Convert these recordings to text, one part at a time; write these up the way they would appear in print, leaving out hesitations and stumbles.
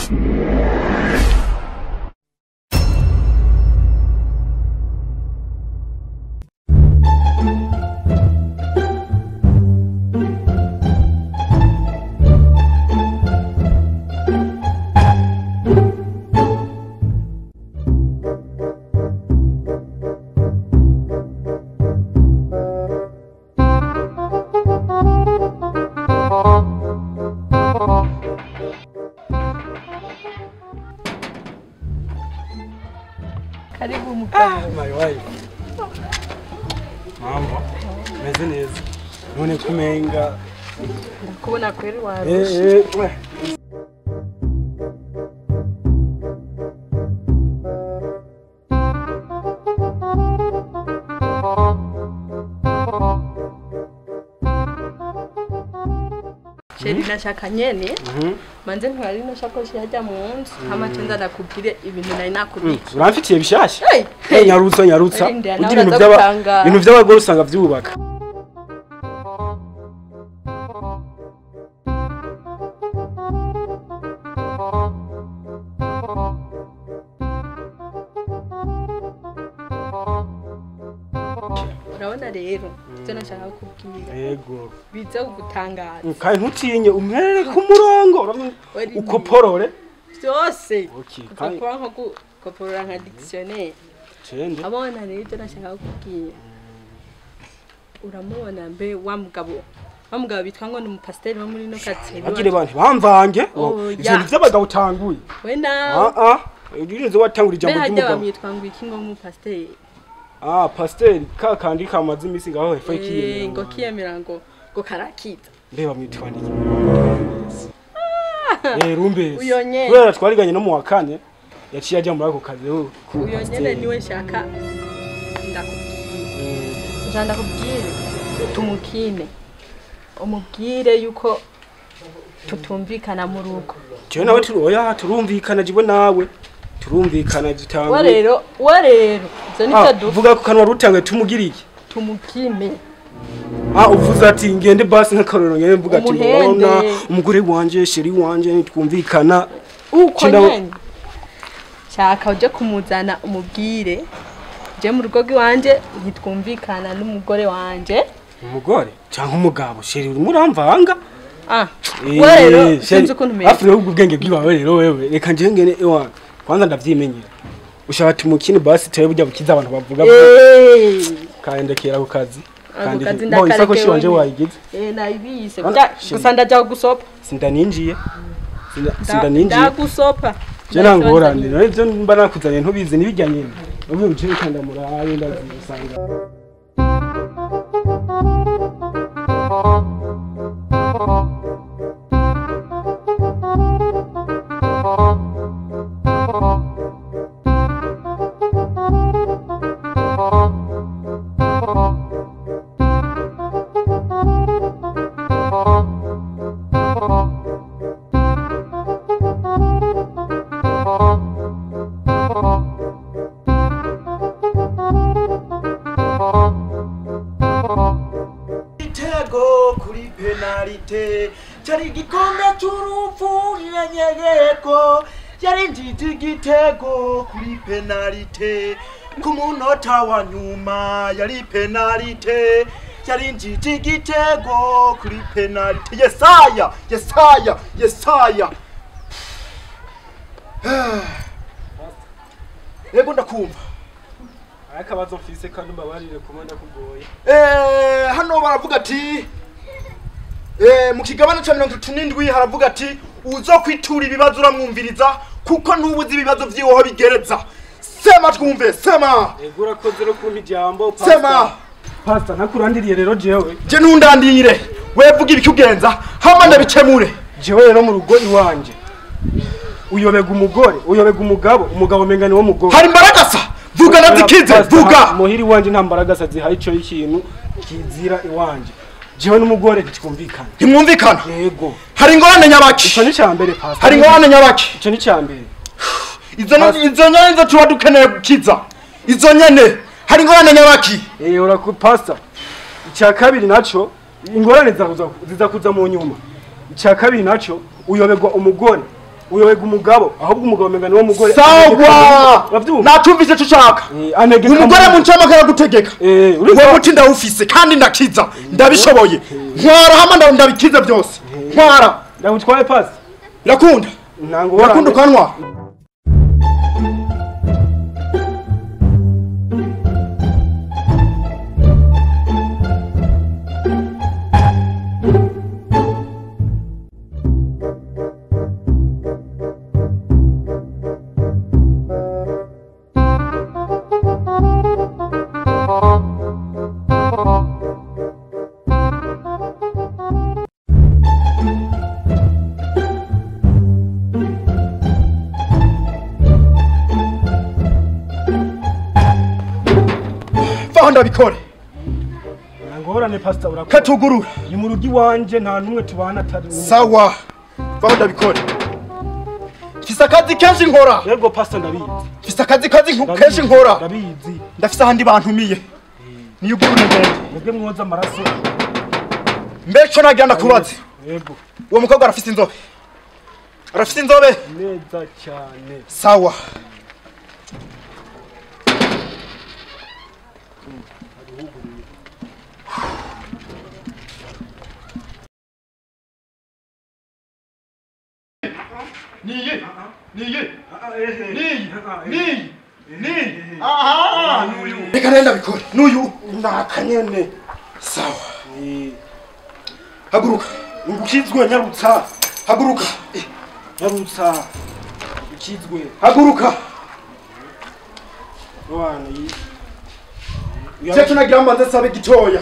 Karibu mkao. My wife. Mambo. Meze neza. None kumenga. Ndakubona kweri warusha. Sheri nashaka nyene. Manze ntwari no shakoshi hajya mu nzu. Hama cenza ndakubwire ibintu nari nakubiki. Uramfitiye bishasha? Nyarutsa. Ugira ibintu by'abagore usanga byubaka. Urabona rero icyo nashaka kubwira. Yego. Biza gutangaza. Kandi ntutinye umwerere ku murongo ukoporore. Byose. Okay. Ukakora nko gukoporora nka dictionnaire. Cende. Abona rero icyo nashaka kubwira. Uramubona mbe wa mugabo bitwa ngo ni umupasiteri wo muri no katseri. Bagire bantu bamvange. Ivyo by'abagabo utanguye. We nawe. Ugirinze watangura ijambo ry'umugabo. Behajya bamwitwa ngo iki ngo umupasiteri. Pasiteri kakandi kamaze imisi ngaho hepfo y'ikiyemera. Ngo kiyemera ngo karakita. Ndeba mwitwa ndiki. Rumbezi. Uyonye. Kubera twariganye no mu wa kane yaciye ajya muri ako kazi. Uyonyene niwe shaka ndakubwira. Ndakubwire tumukine. Umubwire yuko tutumvikana mu rugo. Jewe nawe turumvikana jibo nawe. Turumvikana gitangwe. Wa rero zo nicyo vuga ko kanwa rutangaye tumugiriye. Tumukime. Uvuze ati ngende basi nk'akaroro ngende mvuga ati mbona umugore wanje sheri wanje nitwumvikana uko nyene. Shaka uje kumuzana umubwire je mu rugo rwanje nitwumvikana n'umugore wanje. Umugore cyangwa umugabo sheri muramvanga? Wa rero sinzi ukuntu meze. Afure ubwenge bwibawe rero wewe reka nje ngene ewa kwanza ndavyimenyera. Ushaka tumukine basi tewe burya bukiza abantu bavuga kaendekera ku kazi. Kandi bo isakoshi wanje wayigize. Nayibise. Gusa ndaja gusopa. Sindaninjiye. Ndagusopa. Je nangorane rero ivyo mba nakuzanye ntubizi nibijyanye. Ubu uje kanda muraye ndazisanga. Chari gikombe cy'urupfu yanyegeko yari njiti igitego kuri penalite ku munota wa nyuma yari penalite yari njiti igitego kuri penalite Yesaya Yego ndakumva akabazo mfise kandi mbabarire kumanda kugoye hano baravuga ati mu kigabane cya 37 haravuga ati uzo kwitura ibibazo uramwumviriza kuko ntubuzi ibibazo vyiwoho bigereza. Sema twumve, sema. Egura kozero kumpa ijambo pastor. Sema. Pastor nakurandiriye rero jewe. Je ntundandire. Wevuga ibikugenza hama ndabikemure. Jewe rero mu rugo iwanje. Uyobega umugabo mengani wo mugore. Hari imbaragasa. Vuga nazikize, vuga. Muhiri wanje nta mbaragasa zihari cyo ikintu kizira iwanje. Jewe n'umugore twumvikana. Ntimwumvikana? Yego. Hari ingorane nyabaki. Ico ni cyambere pastor. Hari ingorane nyabaki. Ico ni cyambere. Izo nyene tuba dukeneye gukiza. Izo nyene hari ingorane nyabaki. Ora ku pastor. Icya kabiri naco ingorane ziza kuza mu nyuma. Icya kabiri naco uyobegwa umugore uyohega umugabo ahubwo umugabo menga niwo mugore sawa natumvise cyo ushaka umugore mu ncamo karagutegeka uwo muti ndawufise kandi ndakiza ndabishoboye ntwara hama ndabikiza byose ntwara ndagutwaye pasi irakunda irakunda ukanwa ndabikore ngorane pastor urakora katugurura ni mu rugi wanje nta numwe tubana atari sawa vaho ndabikore fisa akazi kenshi nkora yego pastor ndabizi fisa akazi kenshi nkora ndabizi ndafise ahandi bantumiye niyo ugurura ngende mwebwe mwoza amaraso mbeco nagenda kubaza yego uwo mukobwa arafise inzobe neza cyane sawa reka nenda bikore n'uyu nakanyene sawa haguruka ngukizwe nyarutsa haguruka nyarutsa ukizwe haguruka wana cyo tunagira mbanze sabe gitoya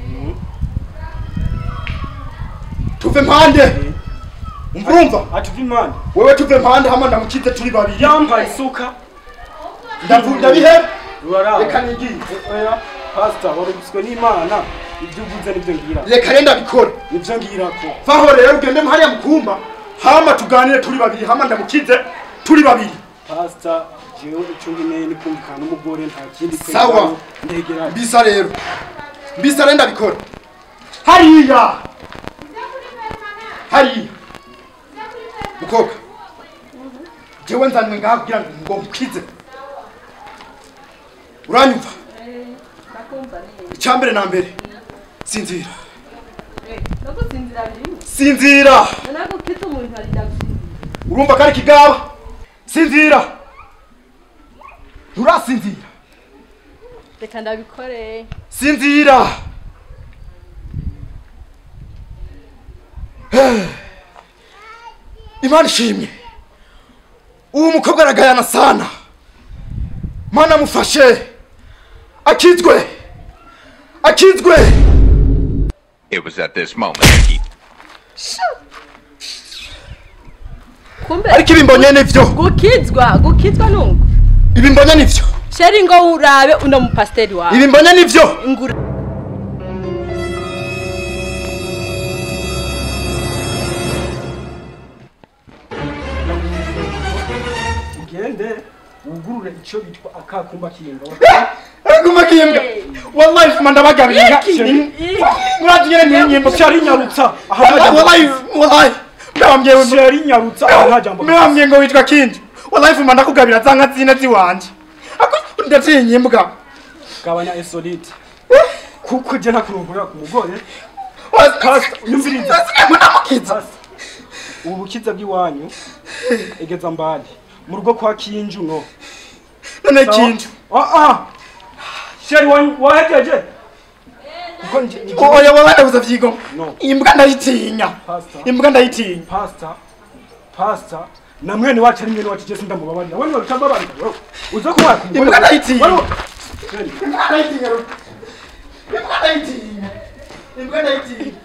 tuve mpande umvumva atuve impande wewe tuve mpande hama ndamukize turi babiri yambaye isuka ndavunda bihe urara reka nigiye oya pastor waruguswe n'Imana ibyo uvuze nibyo ngira reka renda bikora nibyo ngira ko vaho rero ugende hariya mukumba hama tuganire turi babiri hama ndamukize turi babiri pastor jewe ico nkeneye ni kumvikana n'umugore nta kindi kwe sawa ndegera mbisa renda bikora hariya mukobwa jewe nzanwe ngaha kugira ngo mukize uranyumva icyambere na mbere sinzira sinzira urumva kari kigaba sinzira nturasinzira reka ndabikore sinzira Imana ishimye uwo mukobwa aragayana sana Mana mufashe akizwe It was at this moment that he ariko ibimbonye nivyo gukizwa nungu ibimbonye nivyo sheri ngo urabe uno mupasteri wawe ibimbonye nivyo ugende ugurure ico bitwa akakumba kimbwa akakumba kimbwa wallahi fuma ndabagabira muragiye n'inyimbo cyari nyarutsa wallahi ndambiye cyari nyarutsa aha jambo ndambiye ngo witwa kindi wallahi fuma ndakugabira zanga zine ziwanje ndatinyimbwa gabanya esolite kuko je ntakurungura ku mugore nyumviriza munamukiza ubu bukiza bw'iwanyu egeza mbali mu rugo kwa Kinju no none Kinju sheri wahejeje oya wabanda uzavyigo imbwa ndayitinya pastor na mwene wacu ari mwene wacu je sindamubabarira wani warutambabarira uza kuba imbwa ndayitinya imbwa ndayitinya